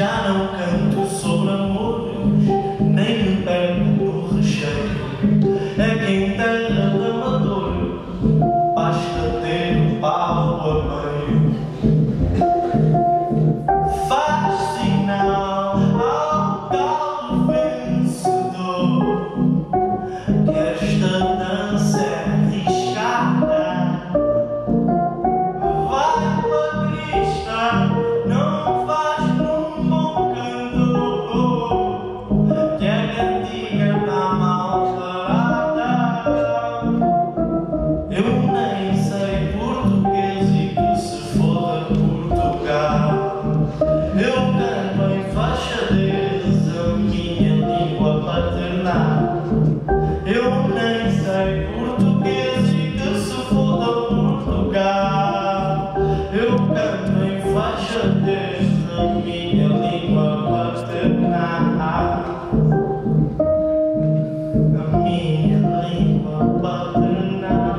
Já não canto sobre amores, nem me pego no recheio. É que em terra de amador basta ter o pau a meio. Faz sinal ao galo vencedor que esta dança é arriscada. Vai pela crista, não faz num bom cantor, que a cantiga está mal parada. Eu nem sei português e que se foda Portugal. Eu canto em fachadez a minha língua paternal. Eu nem sei português e que se foda Portugal. Eu canto em fachadez a minha língua paternal. A minha língua paternal.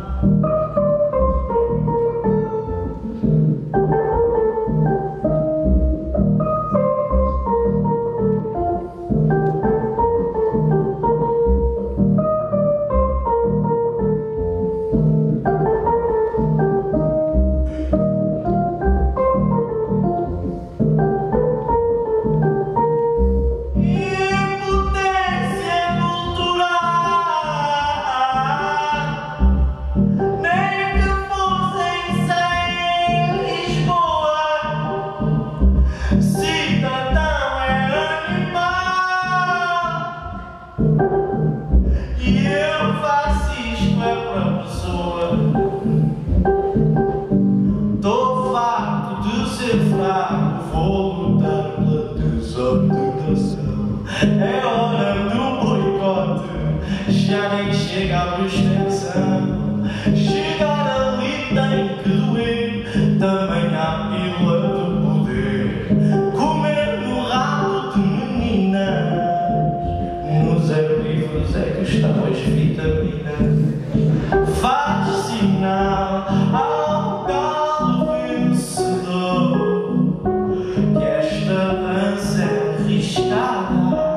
Vou lutar pela desordenação. É hora do boicote, já nem chega a abstenção. Chegar ali tem que doer, também há pílula do poder. Comer no rabo de meninas, nos herbívoros é que estão as vitaminas. Faz sinal ao galo vencedor que esta dança é arriscada.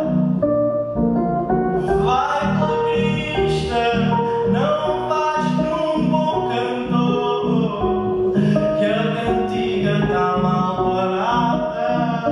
Vai pela crista, não vais num bom cantor, que a cantiga está mal parada.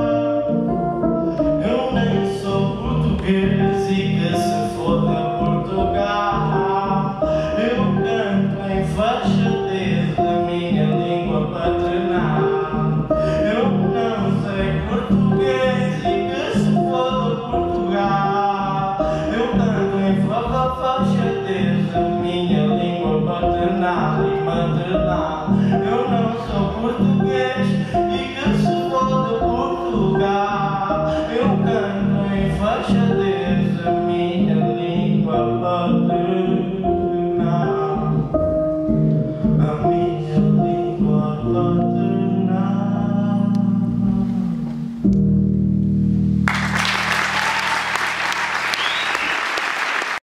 Eu nem sou português e que se foda Portugal. Eu canto em fachadez a minha língua paternal. Eu não sei português e que se foda Portugal. Eu canto em fachadez a minha língua paternal e maternal. Eu não sou português e que se foda Portugal. Eu canto em fachadez a minha língua paternal. A minha língua paternal.